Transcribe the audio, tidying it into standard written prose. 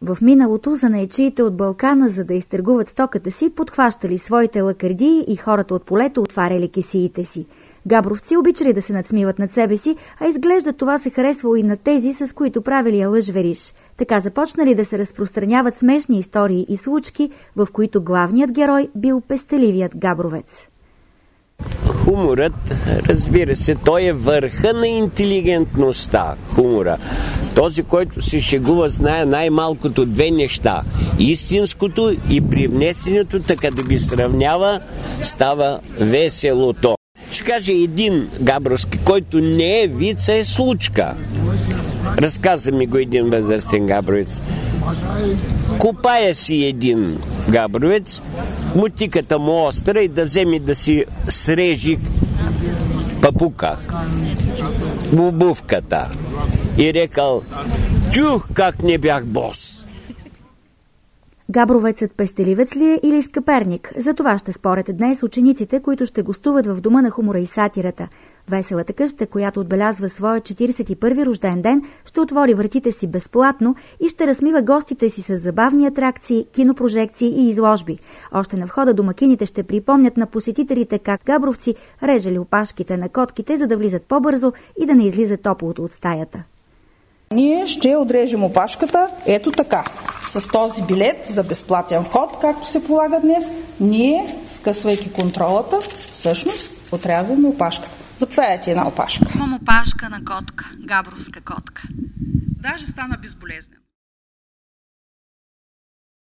В миналото занаятчиите от Балкана, за да изтъргуват стоката си, подхващали своите лакърдии и хората от полето отваряли кесиите си. Габровци обичали да се надсмиват над себе си, а изглежда това се харесвало и на тези, с които правили алъж-вериш. Така започнали да се разпространяват смешни истории и случки, в които главният герой бил пестеливият габровец. Хуморът, разбира се, той е върха на интелигентността. Хумора. Този, който се шегува, знае най-малкото две неща. Истинското и привнесеното, така да ги сравнява, става веселото. Ще кажа един габровски, който не е вица, е случка. Разказа ми го един възрастен габровец. Копая си един габровец, мотиката му остра и да вземе да си срежи папука, обувката. И рекал: тюх, как не бях бос! Габровецът пестеливец ли е или скъперник? За това ще спорят днес учениците, които ще гостуват в Дома на хумора и сатирата. Веселата къща, която отбелязва своя 41-ви рожден ден, ще отвори вратите си безплатно и ще размива гостите си с забавни атракции, кинопрожекции и изложби. Още на входа домакините ще припомнят на посетителите как габровци режали опашките на котките, за да влизат по-бързо и да не излиза топлото от стаята. Ние ще отрежем опашката ето така. С този билет за безплатен вход, както се полага днес, ние, скъсвайки контролата, всъщност отрязваме опашката. Заповядайте една опашка. Имам опашка на котка, габровска котка. Даже стана безболезнен.